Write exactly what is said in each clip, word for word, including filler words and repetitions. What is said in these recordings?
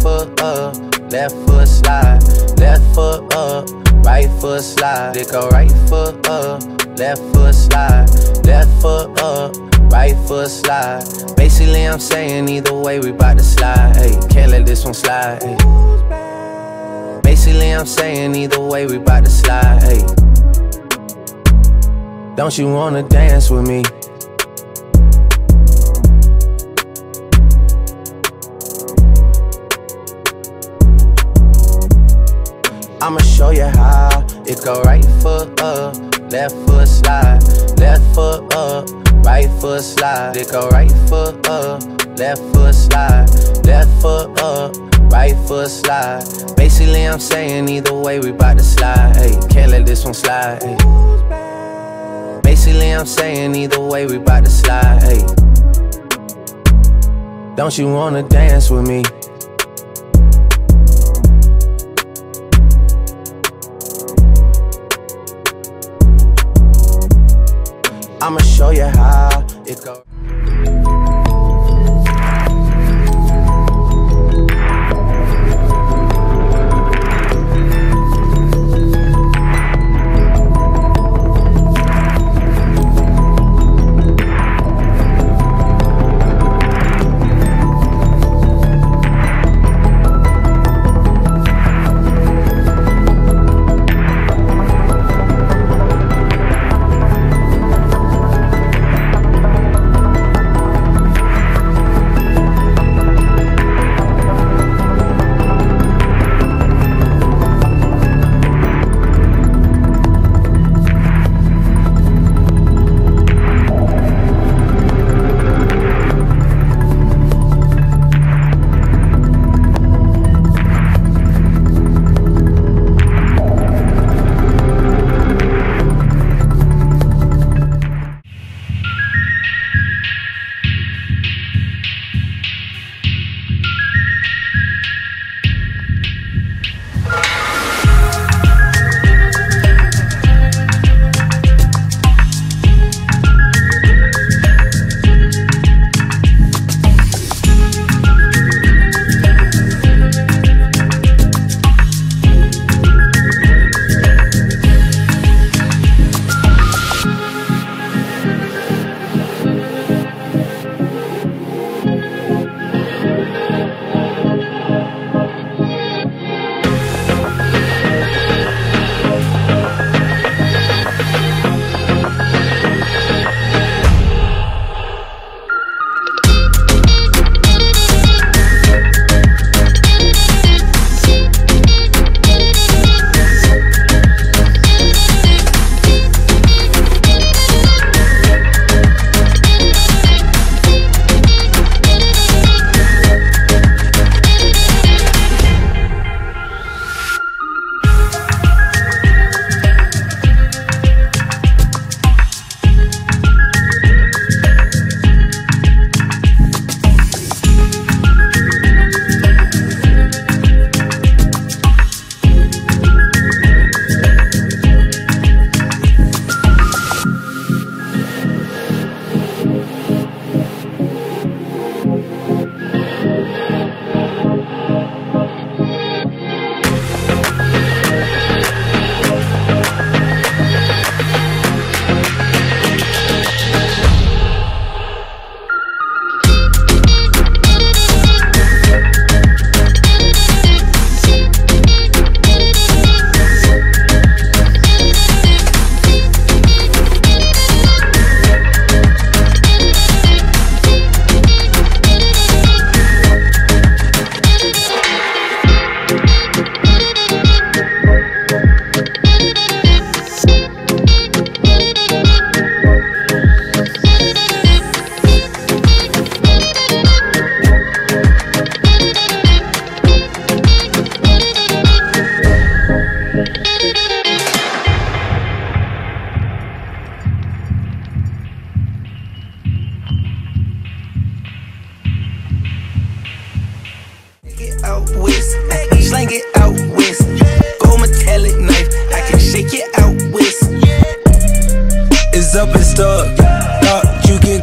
foot up, left foot slide. Left foot up, right foot slide. They go right foot up, left foot slide. Left foot up, right foot slide. Basically I'm saying either way we bout to slide. Hey, can't let this one slide. Hey. Basically I'm saying either way we bout to slide. Hey. Don't you wanna dance with me? I'ma show you how. It go right foot up, left foot slide. Left foot up, right foot slide. It go right foot up, left foot slide. Left foot up, right foot slide. Basically I'm saying either way we bout to slide. Hey, can't let this one slide. Hey. Basically I'm saying either way we bout to slide. Hey. Don't you wanna dance with me? I'ma show you how it goes. slang it out west. Gold metallic knife, I can shake it out west. It's up and stuck, thought you can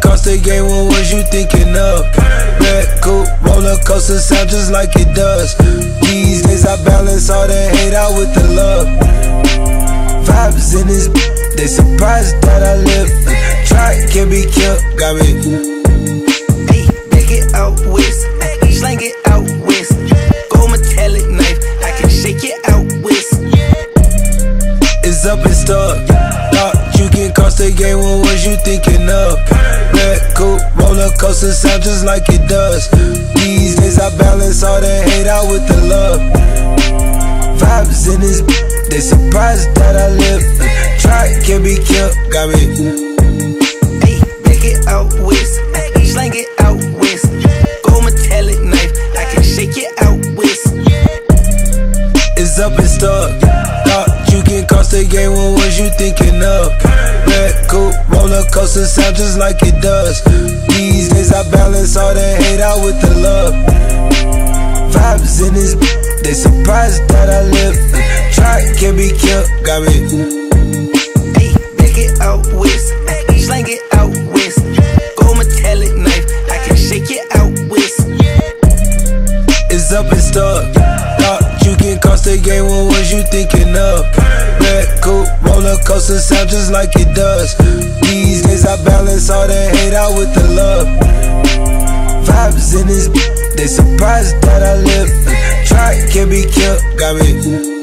cost the game, what was you thinking of? Red coupe, roller coaster sound just like it does. These days I balance all the hate out with the love. Vibes in this, they surprised that I live. Try, can't be killed, got me. Hey, back it out west, slang it out west. Gold metallic knife, I can shake it out west. It's up and stuck. Thought you can cost the game, what was you thinking of? Red coupe, roller coaster sound just like it does. These days I balance all the hate out with the love. Vibes in this, they surprised that I live. Try, can't be killed, got me. Hey, back it out west, slang it out west. Gold metallic knife, I can shake it out west. It's up and stuck. Thought you can cost the game, what was you thinking of? Red coupe, roller coaster sound just like it does. These days I balance all the hate out with the love. Vibes in this, they surprised that I live. Try, can't be killed, got me. Hey, back it out west, slang it out west. Gold metallic knife, I can shake it out west. It's up and stuck. Thought you can cost the game, what was you thinking of? Red coupe, roller coaster sound just like it does. These days I balance all the hate out with the love. Vibes in this, they surprised that I live. Try, can't be killed, got me.